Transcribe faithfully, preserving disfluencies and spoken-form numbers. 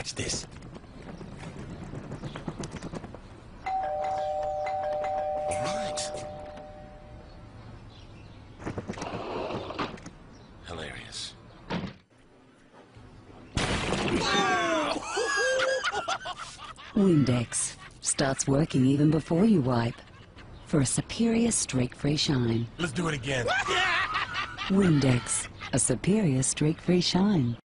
Watch this. All right. Hilarious. Windex starts working even before you wipe for a superior streak-free shine. Let's do it again. Windex, a superior streak-free shine.